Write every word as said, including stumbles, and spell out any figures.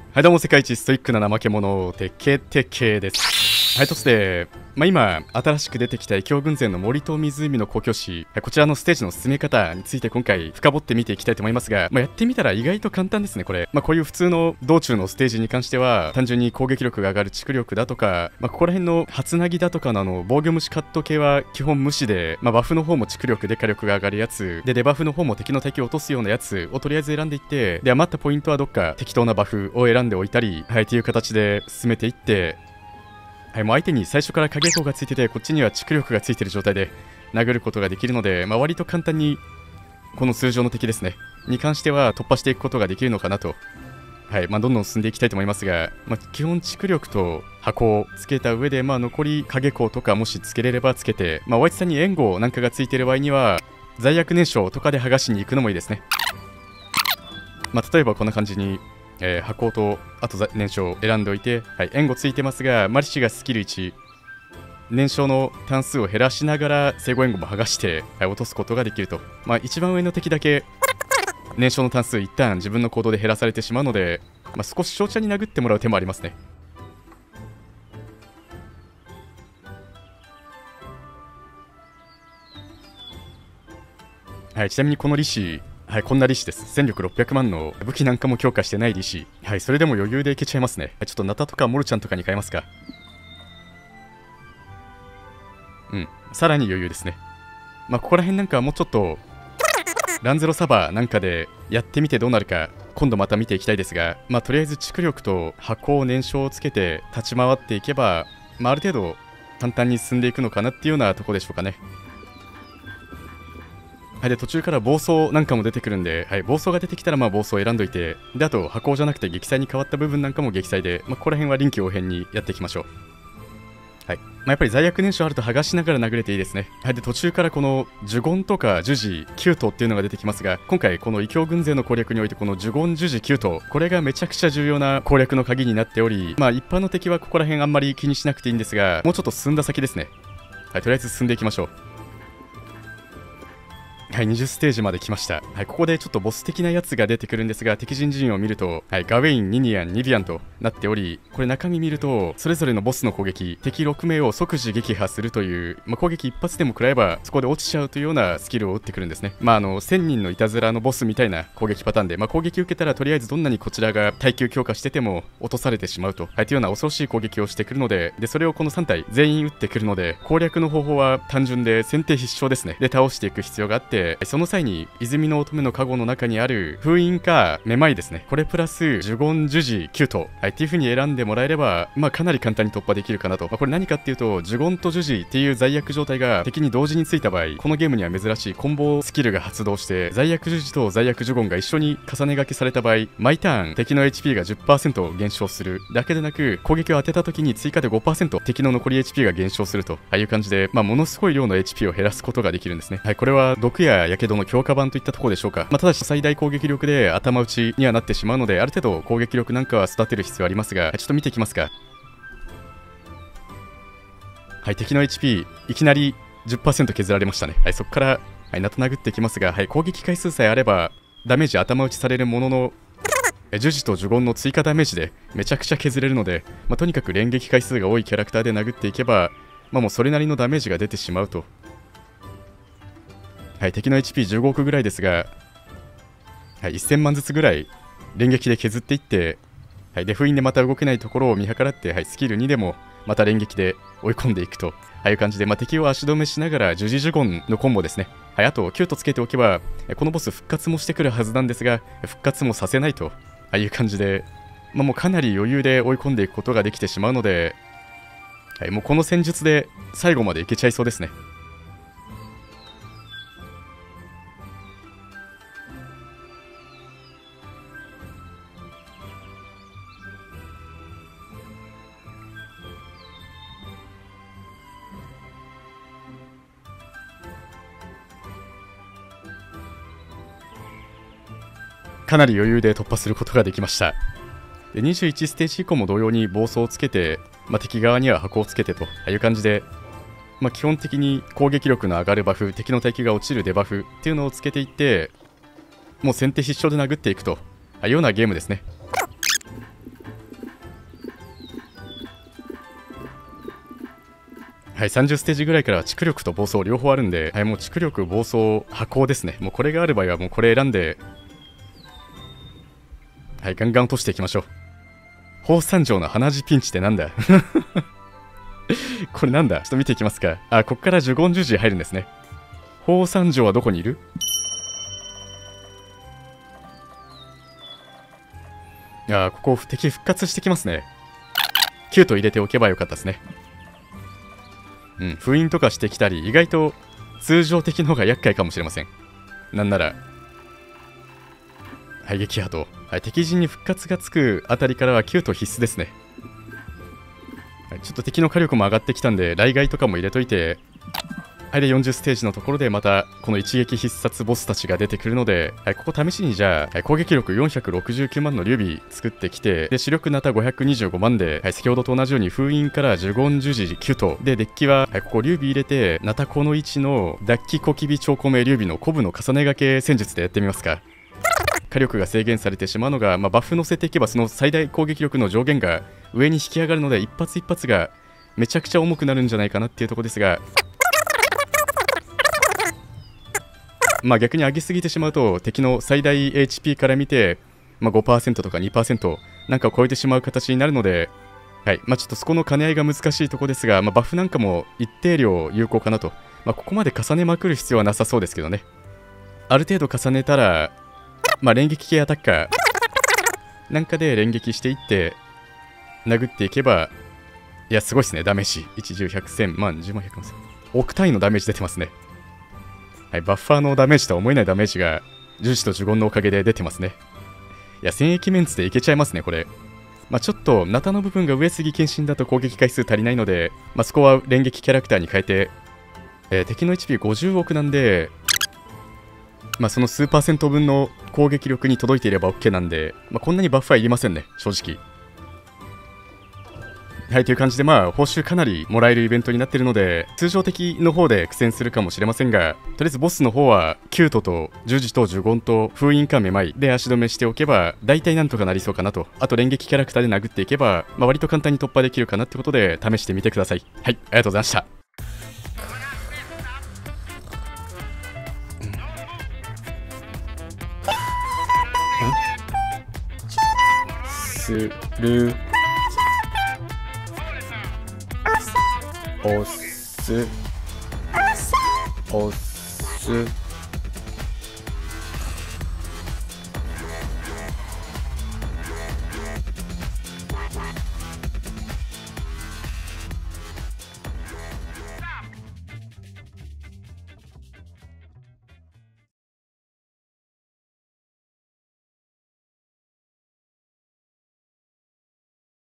はい、どうも世界一ストイックな怠け者、てけてけです。はい、として、まあ、今、新しく出てきた異教軍勢の森と湖の故郷市、こちらのステージの進め方について今回深掘って見ていきたいと思いますが、まあ、やってみたら意外と簡単ですね、これ。まあ、こういう普通の道中のステージに関しては、単純に攻撃力が上がる蓄力だとか、まあ、ここら辺の初なぎだとかのあの防御無視カット系は基本無視で、まあ、バフの方も蓄力で火力が上がるやつ、で、デバフの方も敵の敵を落とすようなやつをとりあえず選んでいって、で、余ったポイントはどっか適当なバフを選んでおいたり、はい、っていう形で進めていって、はい、もう相手に最初から影光がついてて、こっちには蓄力がついてる状態で殴ることができるので、まあ、割と簡単にこの通常の敵ですねに関しては突破していくことができるのかなと、はい、まあ、どんどん進んでいきたいと思いますが、まあ、基本蓄力と箱をつけた上で、まあ、残り影光とかもしつけれればつけて、まあ、お相手さんに援護なんかがついている場合には罪悪燃焼とかで剥がしに行くのもいいですね。まあ、例えばこんな感じにえー、箱とあと燃焼を選んでおいて、はい、援護ついてますが、マリシがスキルいち、燃焼の単数を減らしながら生後援護も剥がして、はい、落とすことができると。まあ、一番上の敵だけ燃焼の単数一旦自分の行動で減らされてしまうので、まあ、少し小茶に殴ってもらう手もありますね。はい、ちなみにこのリシはい、こんな利子です。戦力ろっぴゃくまんの武器なんかも強化してない利子。はい、それでも余裕でいけちゃいますね。はい、ちょっとナタとかモルちゃんとかに変えますか。うん、さらに余裕ですね。まあ、ここら辺なんかはもうちょっと、ランゼロサバなんかでやってみてどうなるか、今度また見ていきたいですが、まあ、とりあえず蓄力と箱を燃焼をつけて立ち回っていけば、まあ、ある程度簡単に進んでいくのかなっていうようなとこでしょうかね。はい、で途中から暴走なんかも出てくるんで、はい、暴走が出てきたらまあ暴走を選んどいて、であと箱じゃなくて撃砕に変わった部分なんかも撃砕で、まあ、ここら辺は臨機応変にやっていきましょう。はい、まあ、やっぱり罪悪燃焼あると剥がしながら殴れていいですね。はい、で途中からこの呪言とか呪辞キュートっていうのが出てきますが、今回この異教軍勢の攻略においてこの呪言呪辞キュート、これがめちゃくちゃ重要な攻略の鍵になっており、まあ一般の敵はここら辺あんまり気にしなくていいんですが、もうちょっと進んだ先ですね。はい、とりあえず進んでいきましょう。はい、にじゅうステージまで来ました。はい、ここでちょっとボス的なやつが出てくるんですが、敵陣陣を見ると、はい、ガウェイン、ニニアン、ニビアンとなっており、これ中身見ると、それぞれのボスの攻撃、敵ろくめいを即時撃破するという、まあ、攻撃一発でも食らえば、そこで落ちちゃうというようなスキルを打ってくるんですね。まあ、あの、せんにんのいたずらのボスみたいな攻撃パターンで、まあ、攻撃受けたらとりあえずどんなにこちらが耐久強化してても落とされてしまうと、はい、というような恐ろしい攻撃をしてくるので、で、それをこのさん体全員打ってくるので、攻略の方法は単純で先手必勝ですね。で、倒していく必要があって、その際に泉の乙女の加護の中にある封印かめまいですね。これプラス呪言呪辞キュート、はい、っていう風に選んでもらえれば、まあ、かなり簡単に突破できるかなと。まあ、これ何かっていうと、呪言と呪辞っていう罪悪状態が敵に同時についた場合、このゲームには珍しいコンボスキルが発動して、罪悪呪辞と罪悪呪言が一緒に重ね書きされた場合、毎ターン敵の エイチピー が じゅっパーセント 減少するだけでなく、攻撃を当てた時に追加で ごパーセント 敵の残り エイチピー が減少すると、ああいう感じで、まあ、ものすごい量の エイチピー を減らすことができるんですね。はい、これは毒ややけどの強化版といったところでしょうか。まあ、ただし最大攻撃力で頭打ちにはなってしまうので、ある程度攻撃力なんかは育てる必要ありますが、ちょっと見ていきますか。はい、敵の エイチピー いきなり じゅっパーセント 削られましたね。はい、そこから、はい、なた殴ってきますが、はい、攻撃回数さえあればダメージ頭打ちされるものの、呪辞と呪言の追加ダメージでめちゃくちゃ削れるので、まあ、とにかく連撃回数が多いキャラクターで殴っていけば、まあ、もうそれなりのダメージが出てしまうと。はい、敵の エイチピーじゅうご 億ぐらいですが、はい、せんまんずつぐらい連撃で削っていって、はい、で封印でまた動けないところを見計らって、はい、スキルにでもまた連撃で追い込んでいくと、ああいう感じで、まあ、敵を足止めしながら呪辞呪言のコンボですね。はい、あとキュートつけておけばこのボス復活もしてくるはずなんですが、復活もさせないと、ああいう感じで、まあ、もうかなり余裕で追い込んでいくことができてしまうので、はい、もうこの戦術で最後までいけちゃいそうですね。かなり余裕で突破することができました。でにじゅういちステージ以降も同様に暴走をつけて、まあ、敵側には箱をつけてと、ああいう感じで、まあ、基本的に攻撃力の上がるバフ、敵の敵が落ちるデバフっていうのをつけていって、もう先手必勝で殴っていくと、ああいうようなゲームですね。 はい、さんじゅうステージぐらいから蓄力と暴走両方あるんで、はい、もう蓄力、暴走、破壊ですね。もうこれがある場合はもうこれ選んで、はい、ガンガン落としていきましょう。宝山城の鼻血ピンチってなんだこれなんだ、ちょっと見ていきますか。あ、こっから呪言十字入るんですね。宝山城はどこにいる？いやー、ここ敵復活してきますね。きゅうと入れておけばよかったですね。うん、封印とかしてきたり、意外と通常的の方が厄介かもしれません。なんなら、はい、撃破と、はい、敵陣に復活がつくあたりからはきゅうと必須ですね。はい、ちょっと敵の火力も上がってきたんで、雷骸とかも入れといて、はい、でよんじゅうステージのところでまたこの一撃必殺ボスたちが出てくるので、はい、ここ試しにじゃあ、はい、攻撃力よんひゃくろくじゅうきゅうまんの劉備作ってきて、で主力ナタごひゃくにじゅうごまんで、はい、先ほどと同じように封印から呪言十字きゅうとでデッキは、はい、ここ劉備入れてナタこの位置の脱気小キ超コメ劉備のコブの重ね掛け戦術でやってみますか。火力が制限されてしまうのが、まあ、バフ乗せていけばその最大攻撃力の上限が上に引き上がるので、一発一発がめちゃくちゃ重くなるんじゃないかなっていうところですが、まあ逆に上げすぎてしまうと敵の最大 エイチピー から見て、まあ、ごパーセント とか にパーセント なんかを超えてしまう形になるので、はいまあ、ちょっとそこの兼ね合いが難しいところですが、まあ、バフなんかも一定量有効かなと、まあ、ここまで重ねまくる必要はなさそうですけどね。ある程度重ねたら、まあ、連撃系アタッカーなんかで連撃していって殴っていけば、いやすごいですね。ダメージいち、じゅう、ひゃく、せん、万、じゅうまん、ひゃくまん、億単位のダメージ出てますね。はい、バッファーのダメージとは思えないダメージが十字と呪言のおかげで出てますね。いや戦役メンツでいけちゃいますねこれ。まあ、ちょっとナタの部分が上杉謙信だと攻撃回数足りないので、まあ、そこは連撃キャラクターに変えて、えー、敵の エイチピーごじゅうおくなんで、まあ、その数パーセント分の攻撃力に届いていれば OK なんで、まあ、こんなにバッファーいりませんね正直。はい、という感じで、まあ、報酬かなりもらえるイベントになっているので、通常的の方で苦戦するかもしれませんが、とりあえずボスの方は、キュートと十字と呪言と封印かめまいで足止めしておけば、大体なんとかなりそうかなと。あと、連撃キャラクターで殴っていけば、まあ、割と簡単に突破できるかなってことで、試してみてください。はい、ありがとうございました。する押す押す